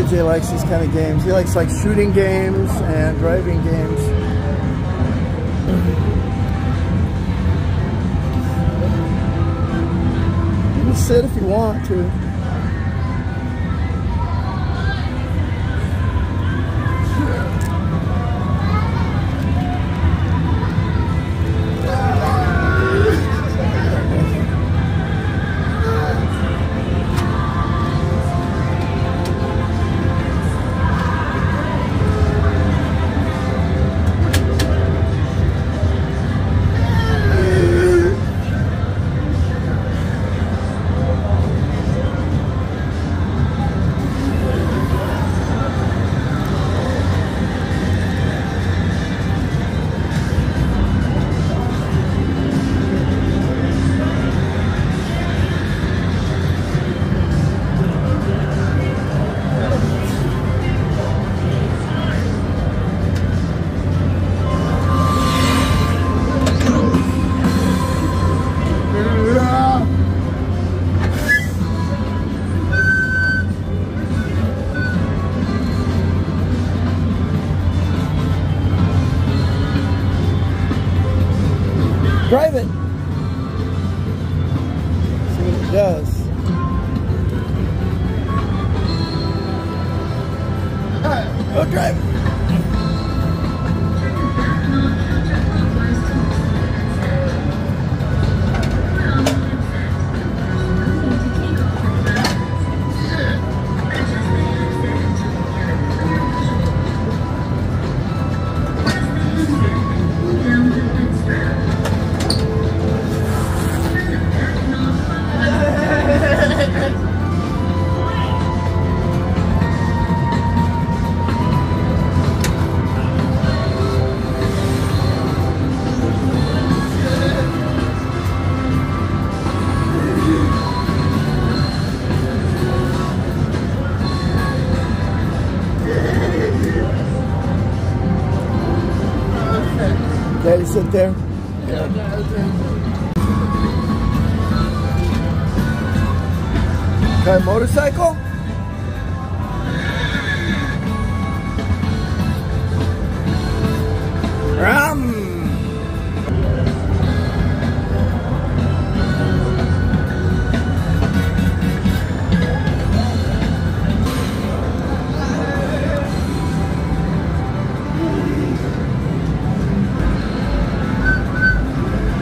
JJ likes these kind of games. He likes like shooting games and driving games. You can sit if you want to. Drive it. See what it does. Go drive it. Daddy, sit there. Yeah. Okay, motorcycle.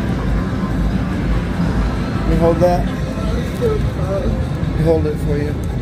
Hold that. Hold it for you.